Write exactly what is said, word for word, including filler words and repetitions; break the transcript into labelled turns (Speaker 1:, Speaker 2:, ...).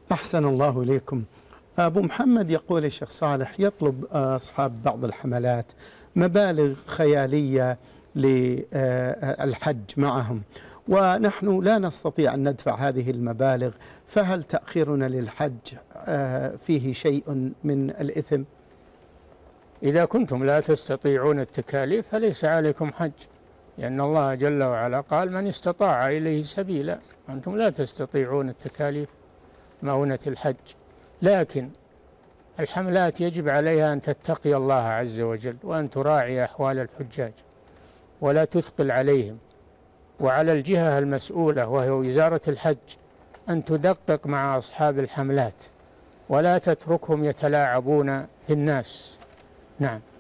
Speaker 1: أحسن الله إليكم. أبو محمد يقول الشيخ صالح يطلب أصحاب بعض الحملات مبالغ خيالية للحج معهم، ونحن لا نستطيع أن ندفع هذه المبالغ، فهل تأخيرنا للحج فيه شيء من الإثم؟
Speaker 2: إذا كنتم لا تستطيعون التكاليف فليس عليكم حج، لأن الله جل وعلا قال من استطاع إليه سبيلا. أنتم لا تستطيعون التكاليف مؤونة الحج، لكن الحملات يجب عليها أن تتقي الله عز وجل وأن تراعي أحوال الحجاج ولا تثقل عليهم، وعلى الجهة المسؤولة وهي وزارة الحج أن تدقق مع أصحاب الحملات ولا تتركهم يتلاعبون في الناس. نعم.